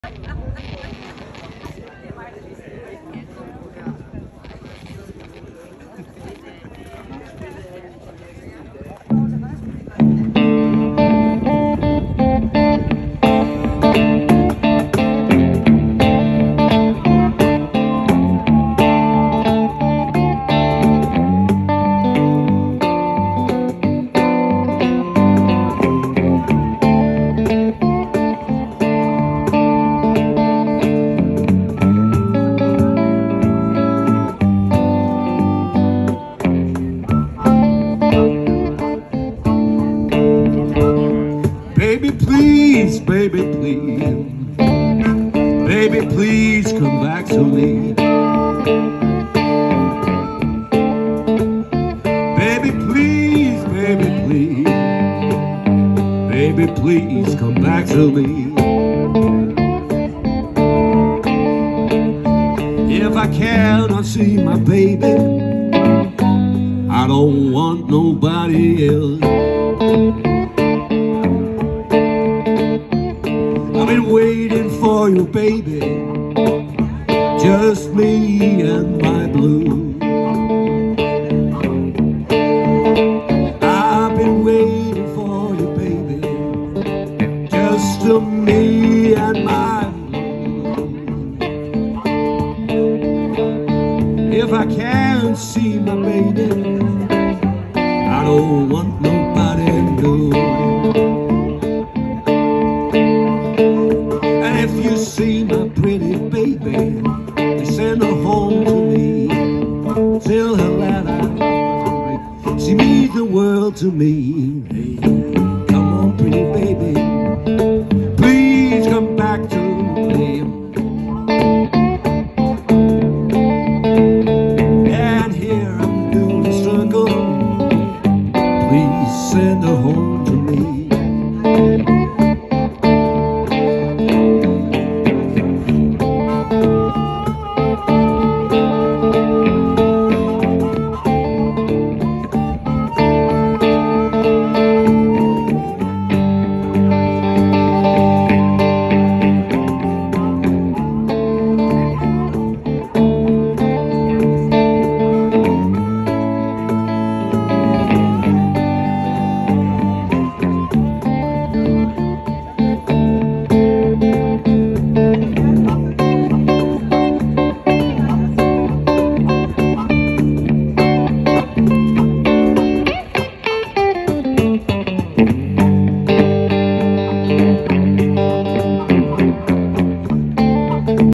Baby, please, baby, please, baby, please come back to me. Baby, please, baby, please, baby, please come back to me. If I cannot see my baby, I don't want nobody else. I've been waiting for you, baby, just me and my blue. I've been waiting for you, baby, just me and my blue. If I can't see my baby, I don't want nobody new. If you see my pretty baby,